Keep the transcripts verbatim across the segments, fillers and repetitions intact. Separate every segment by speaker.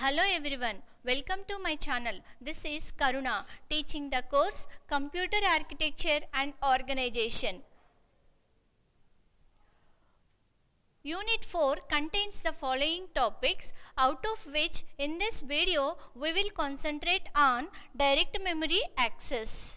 Speaker 1: Hello everyone, welcome to my channel. This is Karuna teaching the course Computer Architecture and Organization. Unit four contains the following topics, out of which in this video we will concentrate on direct memory access.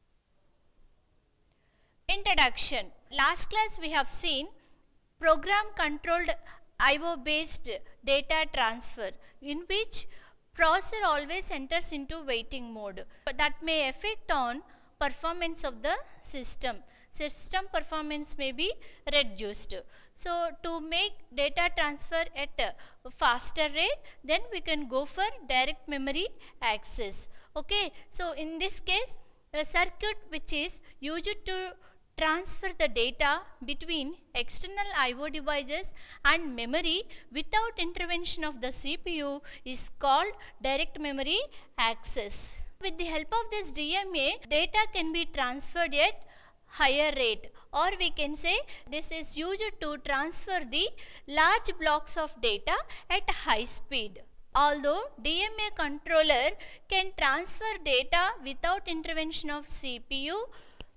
Speaker 1: Introduction. Last class we have seen program controlled I O based data transfer, in which processor always enters into waiting mode. That may affect on performance of the system. System performance may be reduced. So to make data transfer at a faster rate, then we can go for direct memory access. Okay. So in this case, a circuit which is used to transfer the data between external I O devices and memory without intervention of the C P U is called direct memory access. With the help of this D M A, data can be transferred at higher rate, or we can say this is used to transfer the large blocks of data at high speed. Although D M A controller can transfer data without intervention of C P U,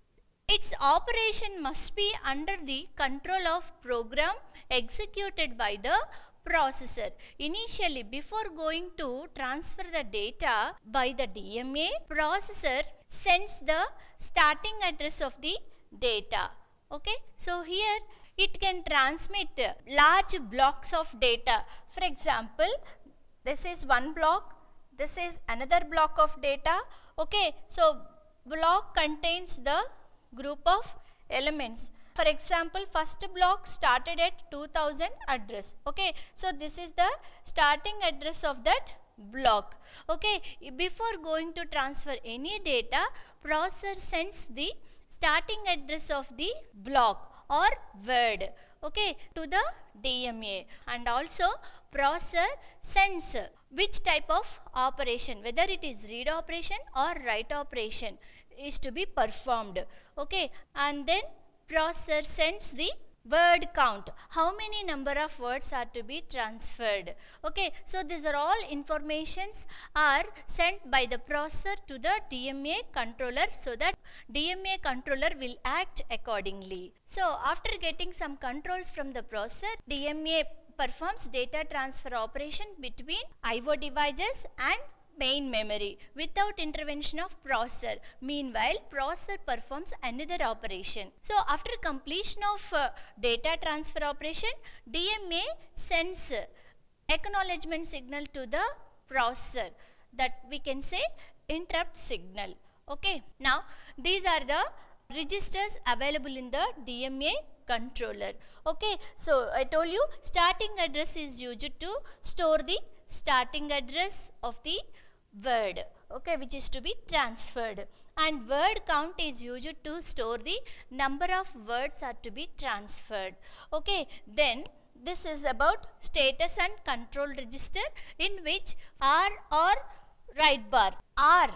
Speaker 1: its operation must be under the control of program executed by the processor. Initially, before going to transfer the data by the D M A, processor sends the starting address of the data. Okay, so here it can transmit large blocks of data. For example, this is one block, this is another block of data. Okay, so block contains the group of elements. For example, first block started at two thousand address. Okay, so this is the starting address of that block. Okay, before going to transfer any data, processor sends the starting address of the block or word, okay, to the D M A, and also processor sends which type of operation, whether it is read operation or write operation is to be performed. Okay, and then processor sends the word count, how many number of words are to be transferred. Okay, so these are all informations are sent by the processor to the D M A controller, so that D M A controller will act accordingly. So after getting some controls from the processor, D M A performs data transfer operation between I O devices and main memory without intervention of processor. Meanwhile, processor performs another operation. So after completion of uh, data transfer operation, D M A sends acknowledgement signal to the processor, that we can say interrupt signal. Okay, now these are the registers available in the D M A controller. Okay, so I told you starting address is used to store the starting address of the word, okay, which is to be transferred, and word count is used to store the number of words are to be transferred. Okay, then this is about status and control register, in which R or write bar, R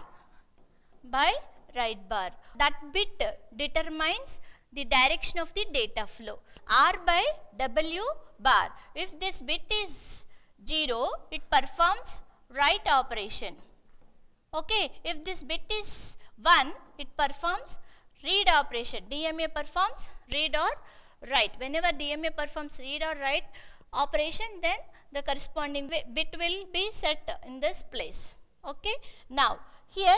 Speaker 1: by write bar, that bit determines the direction of the data flow. R by W bar, if this bit is zero, it performs write operation. Okay, if this bit is one, it performs read operation. D M A performs read or write. Whenever D M A performs read or write operation, then the corresponding bit will be set in this place. Okay, now here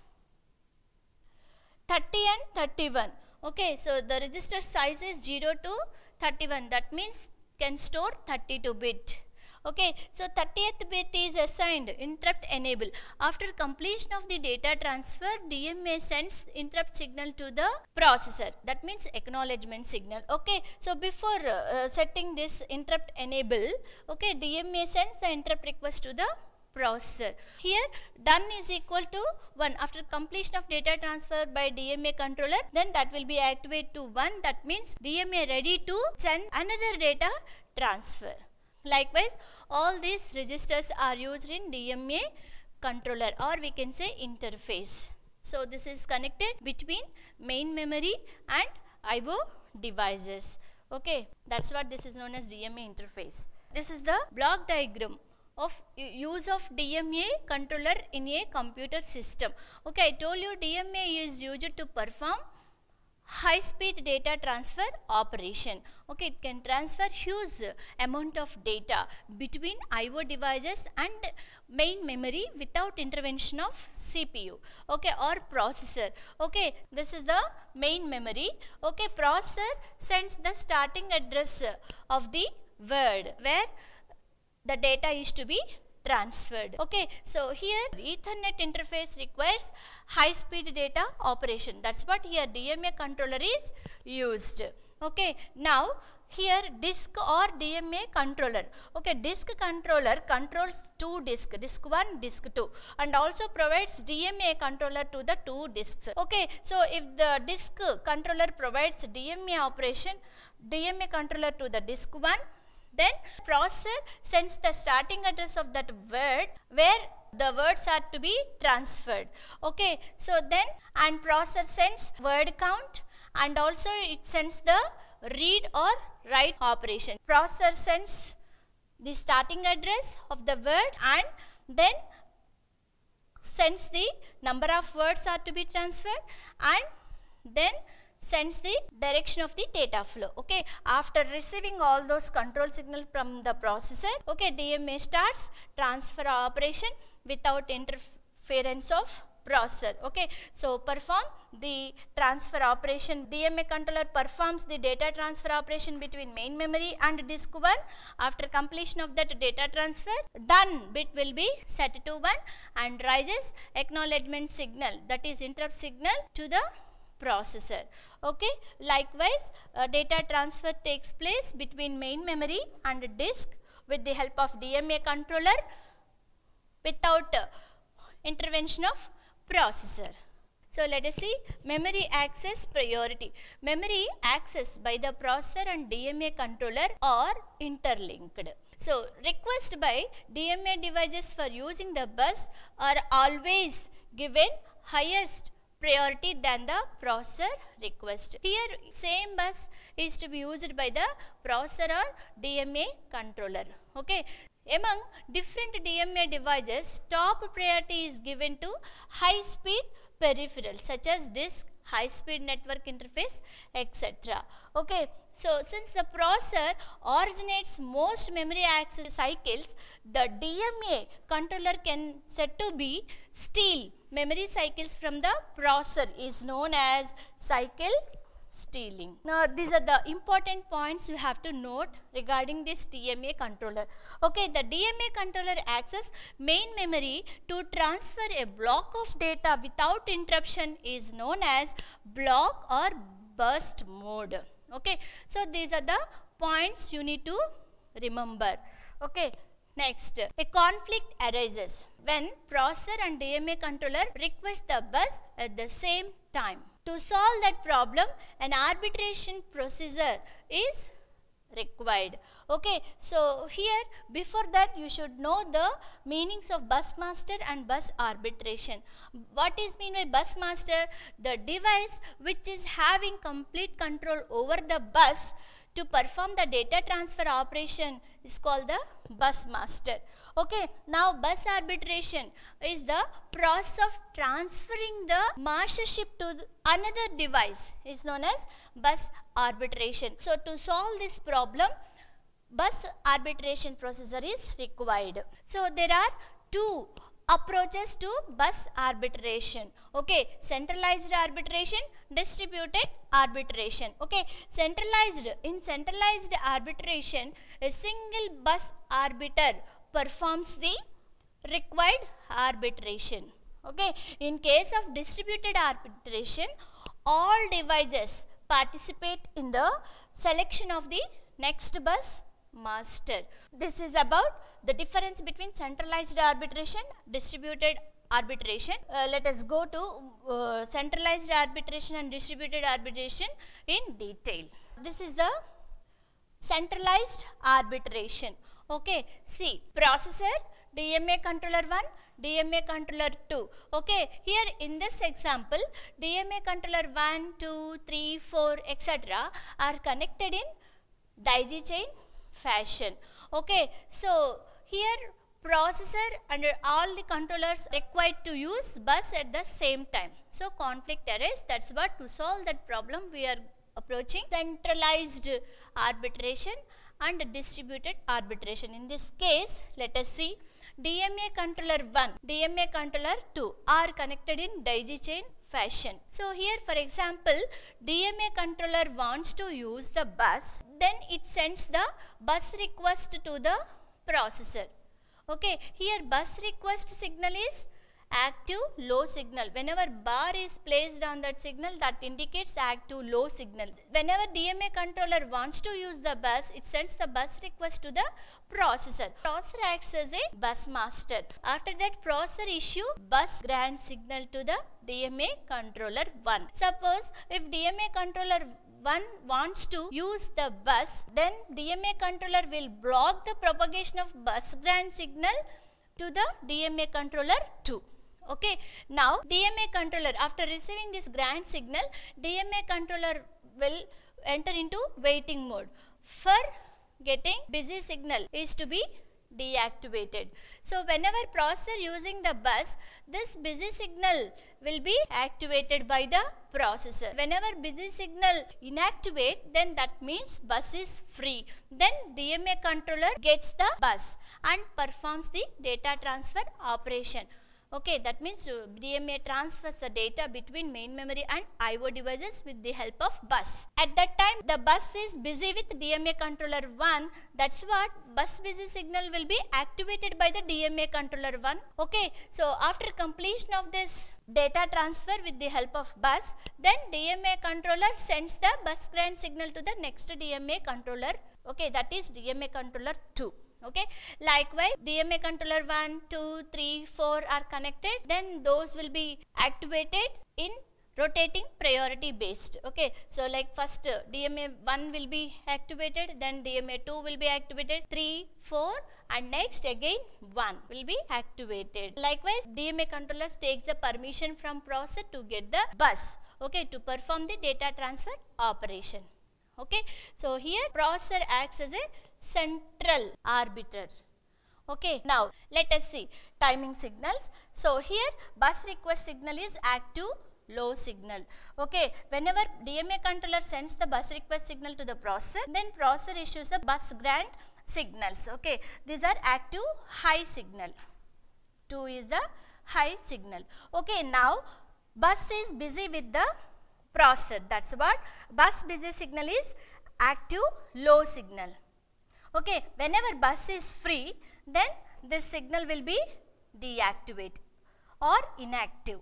Speaker 1: thirty and thirty-one. Okay, so the register size is zero to thirty-one, that means can store thirty-two bit. Okay, so thirtieth bit is assigned interrupt enable. After completion of the data transfer, D M A sends interrupt signal to the processor, that means acknowledgement signal. Okay, so before uh, setting this interrupt enable, okay, D M A sends the interrupt request to the processor. Here done is equal to one. After completion of data transfer by D M A controller, then that will be activated to one, that means D M A ready to send another data transfer. Likewise, all these registers are used in D M A controller, or we can say interface. So this is connected between main memory and I O devices. Okay, that's what this is known as D M A interface. This is the block diagram of use of D M A controller in a computer system. Okay, I told you D M A is used to perform high speed data transfer operation. Okay, it can transfer huge amount of data between I O devices and main memory without intervention of C P U, okay, or processor. Okay, this is the main memory. Okay, processor sends the starting address of the word where the data is to be transferred. Okay, so here Ethernet interface requires high speed data operation. That's what here D M A controller is used. Okay, now here disk or D M A controller. Okay, disk controller controls two disk, disk one, disk two, and also provides D M A controller to the two disks. Okay, so if the disk controller provides D M A operation, D M A controller to the disk one, then processor sends the starting address of that word where the words are to be transferred. Okay, so then and processor sends word count, and also it sends the read or write operation. Processor sends the starting address of the word and then sends the number of words are to be transferred and then sends the direction of the data flow. Okay, after receiving all those control signals from the processor, okay, D M A starts transfer operation without interference of processor. Okay, so perform the transfer operation. D M A controller performs the data transfer operation between main memory and disk one. After completion of that data transfer, done bit will be set to one and rises acknowledgement signal, that is interrupt signal, to the processor. Okay, likewise uh, data transfer takes place between main memory and disk with the help of D M A controller without uh, intervention of processor. So let us see memory access priority. Memory access by the processor and D M A controller are interlinked. So request by D M A devices for using the bus are always given highest priority than the processor request. Here same bus is to be used by the processor or D M A controller. Okay, among different D M A devices, top priority is given to high speed peripherals such as disk, high speed network interface, et cetera. Okay, so since the processor originates most memory access cycles, the D M A controller can said to be steal memory cycles from the processor is known as cycle stealing. Now these are the important points you have to note regarding this D M A controller. Okay, the D M A controller access main memory to transfer a block of data without interruption is known as block or burst mode. Okay, so these are the points you need to remember. Okay, next, a conflict arises when processor and D M A controller request the bus at the same time. To solve that problem, an arbitration procedure is required. Okay, so here before that you should know the meanings of bus master and bus arbitration. What is mean by bus master? The device which is having complete control over the bus to perform the data transfer operation is called the bus master. Okay, now bus arbitration is the process of transferring the mastership to another device is known as bus arbitration. So to solve this problem, bus arbitration procedure is required. So there are two approaches to bus arbitration. Okay, centralized arbitration, distributed arbitration. Okay, centralized, in centralized arbitration, a single bus arbiter performs the required arbitration. Okay, in case of distributed arbitration, all devices participate in the selection of the next bus master. This is about the difference between centralized arbitration, distributed arbitration. Uh, let us go to uh, centralized arbitration and distributed arbitration in detail. This is the centralized arbitration. Okay, see, processor, D M A controller one, D M A controller two. Okay, here in this example, D M A controller one, two, three, four, et cetera are connected in daisy chain fashion. Okay, so here processor and all the controllers required to use bus at the same time. So conflict arose. That's what, to solve that problem we are approaching centralized arbitration and distributed arbitration. In this case, let us see, D M A controller one, D M A controller two are connected in daisy chain fashion. So here, for example, D M A controller wants to use the bus, then it sends the bus request to the processor. Okay, here bus request signal is active low signal. Whenever bar is placed on that signal, that indicates active low signal. Whenever D M A controller wants to use the bus, it sends the bus request to the processor. Processor acts as a bus master. After that, processor issue bus grant signal to the D M A controller one. Suppose if D M A controller one wants to use the bus, then D M A controller will block the propagation of bus grant signal to the D M A controller two. Okay, now D M A controller, after receiving this grant signal, D M A controller will enter into waiting mode. For getting busy signal is to be deactivated. So whenever processor using the bus, this busy signal will be activated by the processor. Whenever busy signal inactivate, then that means bus is free. Then D M A controller gets the bus and performs the data transfer operation. Okay, that means D M A transfers the data between main memory and I O devices with the help of bus. At that time, the bus is busy with D M A controller one. That's what, bus busy signal will be activated by the D M A controller one. Okay, so after completion of this data transfer with the help of bus, then D M A controller sends the bus grant signal to the next D M A controller. Okay, that is D M A controller two. Okay, likewise D M A controller one, two, three, four are connected, then those will be activated in rotating priority based. Okay, so like first uh, D M A one will be activated, then D M A two will be activated, three, four, and next again one will be activated. Likewise, D M A controller takes the permission from processor to get the bus, okay, to perform the data transfer operation. Okay, so here processor acts as a central arbiter. Okay, now let us see timing signals. So here bus request signal is active low signal. Okay, whenever D M A controller sends the bus request signal to the processor, then processor issues the bus grant signals. Okay, these are active high signal. two is the high signal. Okay, now bus is busy with the processor. That's what, bus busy signal is active low signal. Okay, whenever bus is free, then this signal will be deactivated or inactive.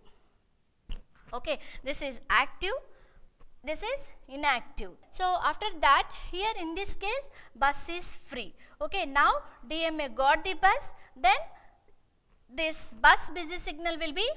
Speaker 1: Okay, this is active, this is inactive. So after that, here in this case bus is free. Okay, now D M A got the bus, then this bus busy signal will be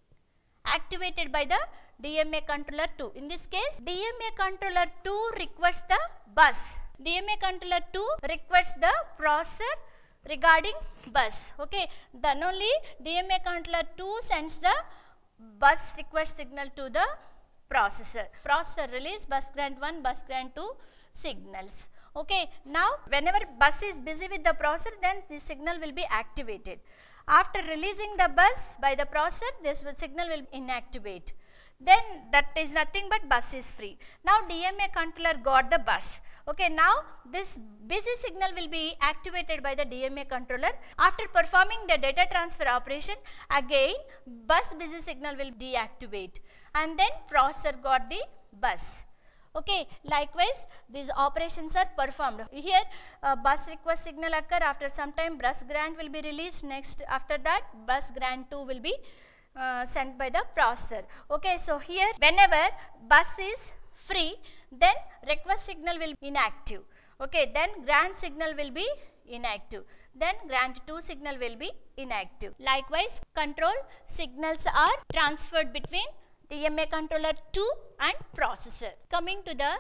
Speaker 1: activated by the D M A controller two. In this case, D M A controller two requests the bus. D M A controller two requests the processor regarding bus. Okay, then only D M A controller two sends the bus request signal to the processor. Processor release bus grant one, bus grant two signals. Okay, now whenever bus is busy with the processor, then this signal will be activated. After releasing the bus by the processor, this signal will inactivate. Then that is nothing but bus is free. Now D M A controller got the bus. Okay, now this busy signal will be activated by the D M A controller. After performing the data transfer operation, again bus busy signal will deactivate, and then processor got the bus. Okay, likewise these operations are performed. Here uh, bus request signal occur, after some time bus grant will be released, next after that bus grant two will be uh, sent by the processor. Okay, so here whenever bus is free, then request signal will be inactive. Okay, then grant signal will be inactive, then grant two signal will be inactive. Likewise, control signals are transferred between D M A controller two and processor. Coming to the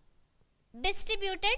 Speaker 1: distributed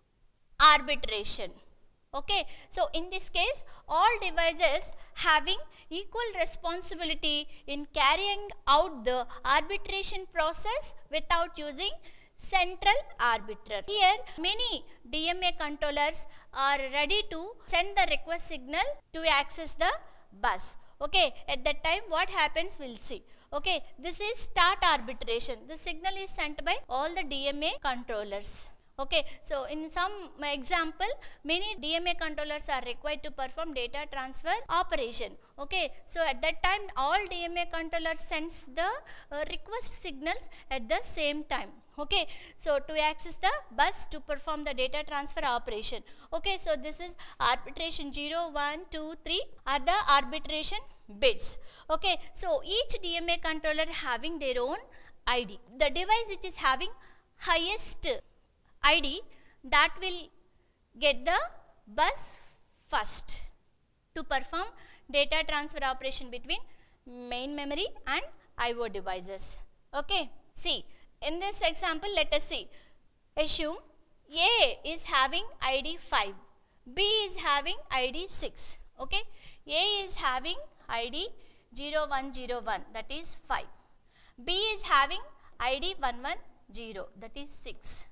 Speaker 1: arbitration. Okay, so in this case, all devices having equal responsibility in carrying out the arbitration process without using central arbiter. Here many D M A controllers are ready to send the request signal to access the bus. Okay, at that time what happens we'll see. Okay, this is start arbitration. The signal is sent by all the D M A controllers. Okay, so in some example, many D M A controllers are required to perform data transfer operation. Okay, so at that time all D M A controller sends the uh, request signals at the same time. Okay, so to access the bus to perform the data transfer operation. Okay, so this is arbitration zero, one, two, three are the arbitration bits. Okay, so each D M A controller having their own I D. The device which is having highest I D that will get the bus first to perform data transfer operation between main memory and I O devices. Okay, see in this example let us see. Assume A is having I D five, B is having I D six. Okay, A is having I D zero one zero one, that is five. B is having I D one one zero, that is six.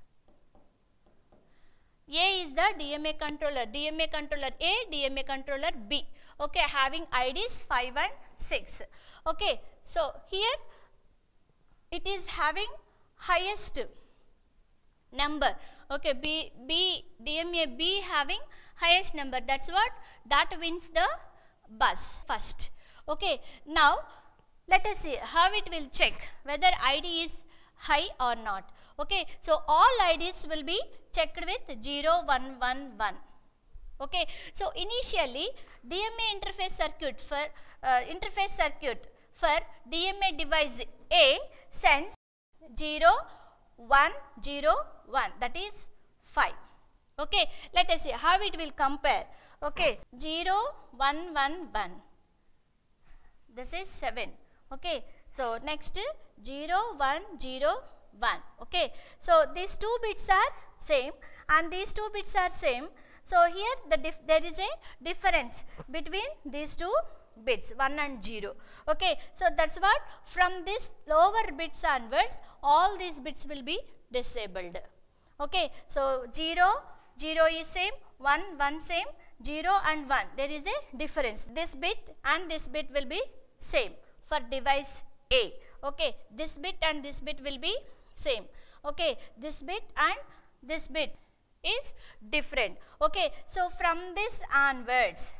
Speaker 1: A is the D M A controller, D M A controller A, D M A controller B. Okay, having I Ds five and six. Okay, so here it is having highest number. Okay, B, B, D M A B having highest number. That's what, that wins the bus first. Okay, now let us see how it will check whether I D is high or not. Okay, so all I Ds will be checked with zero one one one. Okay, so initially D M A interface circuit for uh, interface circuit for D M A device A sends zero one zero one, that is five. Okay, let us see how it will compare. Okay, zero one one one, this is seven. Okay, so next zero one zero one. Okay, so these two bits are same and these two bits are same. So here the dif there is a difference between these two bits, one and zero. Okay, so that's what, from this lower bits onwards all these bits will be disabled. Okay, so zero, zero is same, one, one same, zero and one, there is a difference. This bit and this bit will be same for device A. Okay, this bit and this bit will be same. Okay, this bit and this bit is different. Okay, so from this onwards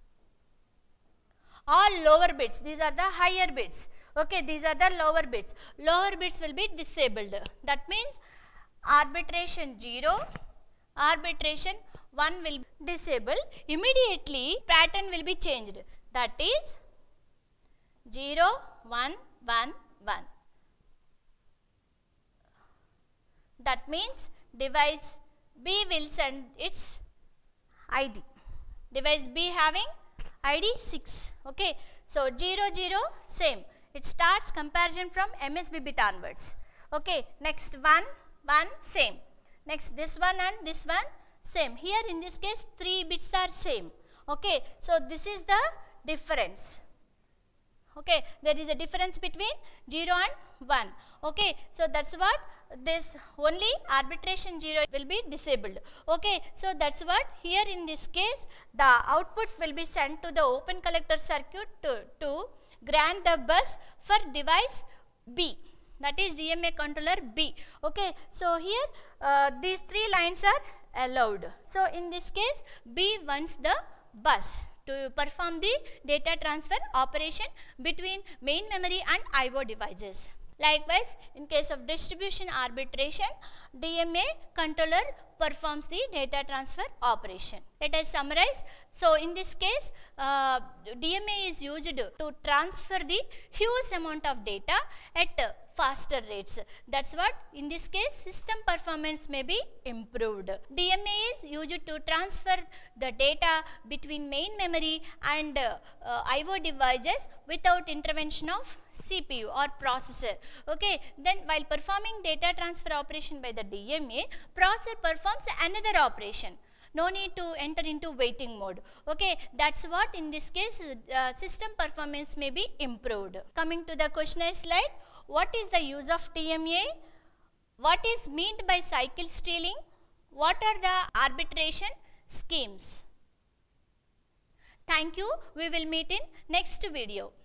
Speaker 1: all lower bits, these are the higher bits. Okay, these are the lower bits. Lower bits will be disabled. That means arbitration zero, arbitration one will disable. Immediately pattern will be changed. That is zero one one one. That means device B will send its I D. Device B having I D six. Okay, so zero zero same. It starts comparison from M S B bit onwards. Okay, next one one same. Next this one and this one same. Here in this case three bits are same. Okay, so this is the difference. Okay, there is a difference between zero and one. Okay, so that's what, this only arbitration zero will be disabled. Okay, so that's what, here in this case the output will be sent to the open collector circuit to, to grant the bus for device B, that is D M A controller B. Okay, so here uh, these three lines are allowed. So in this case B wants the bus to perform the data transfer operation between main memory and I O devices. Likewise, in case of distribution arbitration, D M A controller performs the data transfer operation. Let us summarize. So, in this case, uh, D M A is used to transfer the huge amount of data at uh, faster rates. That's what, in this case, system performance may be improved. D M A is used to transfer the data between main memory and uh, uh, I O devices without intervention of C P U or processor. Okay, then while performing data transfer operation by the D M A, processor performs another operation. No need to enter into waiting mode. Okay, that's what, in this case uh, system performance may be improved. Coming to the questionnaire slide, what is the use of D M A? what is meant by cycle stealing, what are the arbitration schemes. Thank you. We will meet in next video.